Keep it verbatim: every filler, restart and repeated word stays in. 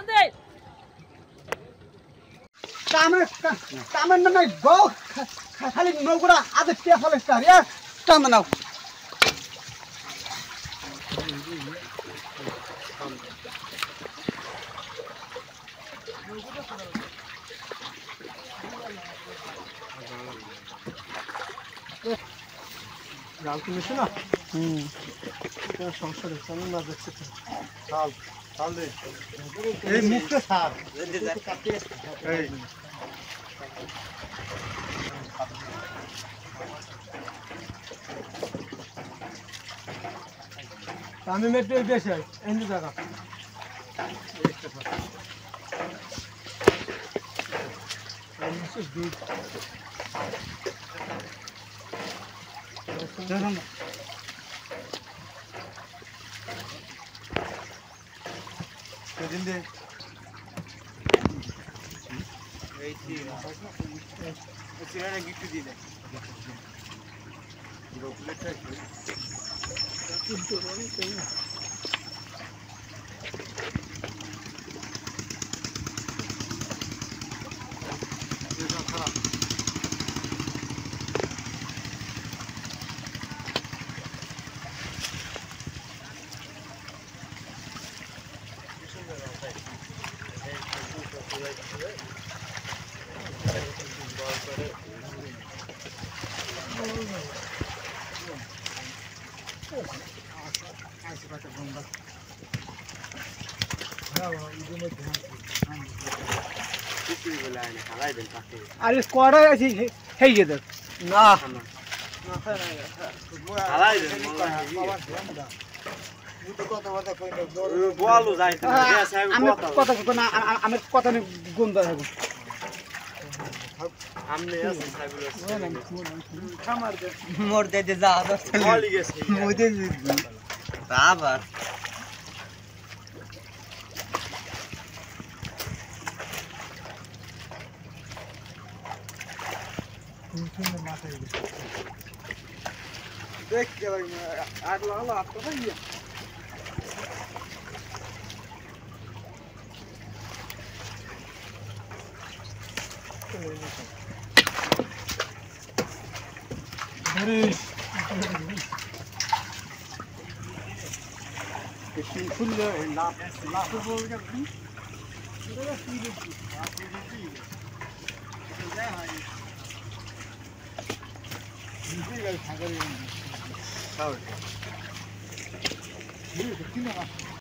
কামে কামে না গো খালি নৌকরা আদে কে ফলে স্টার ইয়া টান নাও জাল কিনেছ না হুম এটা সমস্যা হচ্ছে আমি মাছ দেখছি চাল চাল দে এই মুখটা ছাড় এই আমি মেট্রো বেশি এন্ড জায়গা দিন দে এই ছি এই গিফট দিয়ে দে রোকলেটটা কিন্তু রনি কেন আরে স্কোয়াড আছে হেই যে দেখ না না হালাই দে বলো যাই আমি কথা না আমি কথা নে গন্ধ হবে আমনে আছে সাইবুল খামার দে মোর দে দে যা দস চলি গেছে মুদে বাবা देख के भाई आग लगा लो आपको भैया अरे कितनी फुल लाभ लाभ बोल के इधर सीरीज आप सीरीज जय हाय 이제 잘 가리는 거. 아, 이게 느낌이 나.